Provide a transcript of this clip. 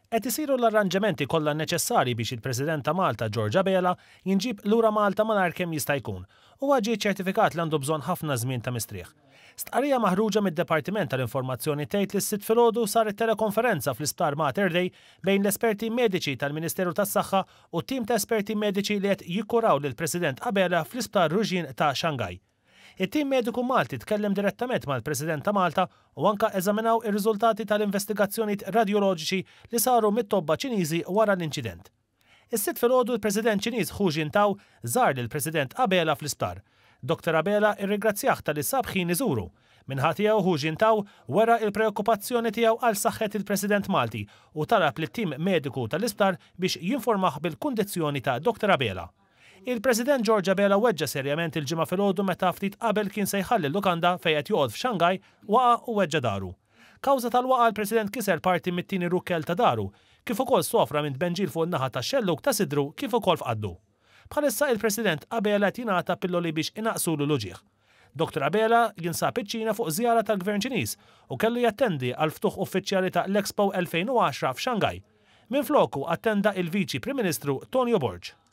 Qed isiru l-arranġamenti kollha neċessarji biex il-President ta' Malta George Abela jinġib lura Malta malajr kemm jista' jkun u ġie ċertifikat li għandu bżonn ħafna żmien ta' mistrieħ. Stqarrija maħruġa mid-Dipartiment tal-Informazzjoni tgħid li s-sitt filgħodu saret telekonferenza fl-Isptar Mater Dei bejn l-esperti mediċi tal-Ministeru tas-Saħħa u tim ta' esperti mediċi li qed jikkuraw lill-President Abela fl-Isptar Ruġin ta' Xangaj. Il-tim mediku Malti tkellem direttament mal-President ta' Malta u anka eżaminaw ir-riżultati tal-investigazzjonijiet radjoloġiċi li saru mit-tobba Ċiniżi wara l-inċident. Is-sitt filgħodu l-President Ċiniż Hu Jintao żar lill-President Abela fl-isptar. Dr. Abela irringrazzjah tal sab ħin iżuru. Minħa tiegħu Hu Jintao wera l-preokkupazzjoni tiegħu għal saħħet il-President Malti u talab lit-tim mediku tal-isptar biex jinformah bil-kundizzjoni ta' Dr. Abela. Il-President George Abela weġġa serjament il-ġimgħa filgħodu meta ftit qabel kien se jħalli l-lukanda fejn qed joqgħod f'Xangaj waqa' u weġġa daru. Kawża tal-waqa' l-President kiser parti mit-tieni rukkel ta' daru, kif ukoll sofra minn tbenġil fuq in-naħa tax-xelluk ta' sidru kif ukoll f'qaddu. Bħalissa il-President Abela jingħata pilloli biex inaqsulu l-uġigħ. Dr. Abela jinsab iċ-Ċina fuq żjara tal-Gvern Ċiniż u kellu jattendi għal ftuħ uffiċjali ta' l-Expo 2010 f'Xangaj. Minfloku attenda il-Viċi Prim Ministru Tonio Borg.